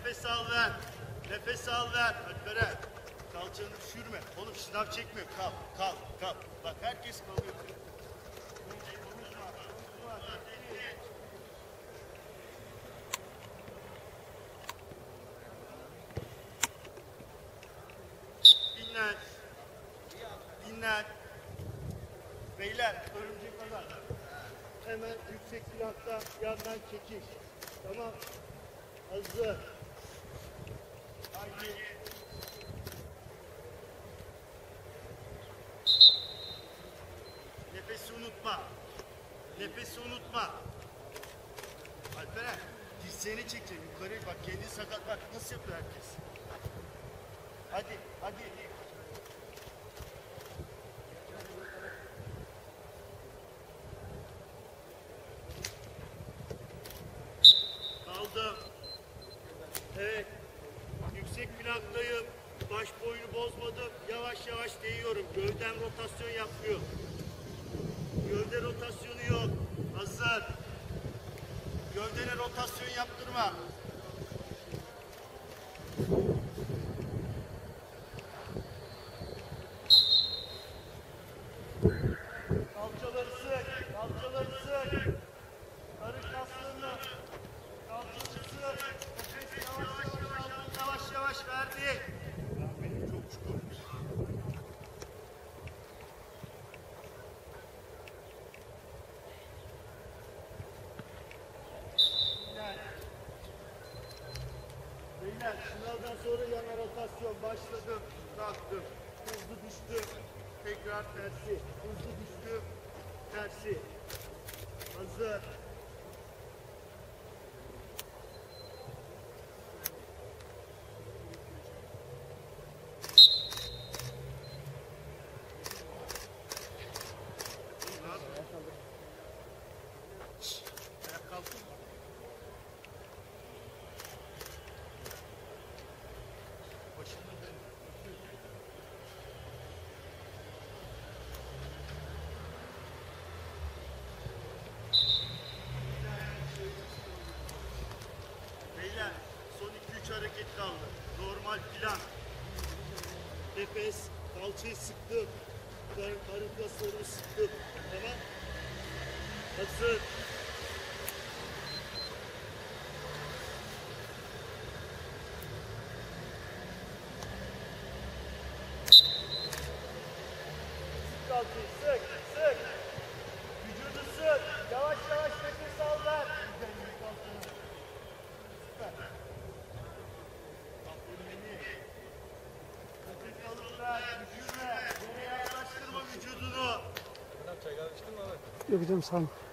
Nefes al ver. Nefes al ver. Alperen. Kalçanı düşürme. Oğlum şınav çekmiyor. Kal, kal, kal. Bak herkes kalıyor. Dinlen. Dinlen. Beyler, örümcek adam. Hemen yüksek plakta yandan çekiş. Tamam. Hazır. Haydi. Nefesi unutma. Nefesi unutma. Alperen, dirseğini çekeceksin yukarı. Bak kendini sakat. Bak nasıl yapıyor herkes. Hadi, hadi. Aldım. Evet. Yüksek plaktayım. Baş boyunu bozmadım. Yavaş yavaş değiyorum. Gövden rotasyon yapmıyor. Gövde rotasyonu yok. Hazır. Gövdene rotasyon yaptırma. Kalçaları sık. Kalçaları sık. Karın kaslarını. Kalçaları sık. Nefes yavaş yavaş aldın. Yavaş yavaş verdi. Benim çok çukur. Beyler sınavdan sonra yana rotasyon başladım, bıraktım, hızlı düştüm, tekrar tersi, hızlı düştüm, tersi, hazır. Ayak kalktın mı? Beyler son 2-3 hareket kaldı. Normal plan. Nefes, kalçayı sıktım. Karın kaslarını sıktım. Tamam. Hazır. Kalçayı sık, sık. Vücudu sık. Yavaş yavaş nefes al ver. Süper. Aferin beni. Nefes alıp ver. Düşürme. Yere yaklaştırma vücudunu. Çay kahve içtin mi abi? Yok canım sağ ol.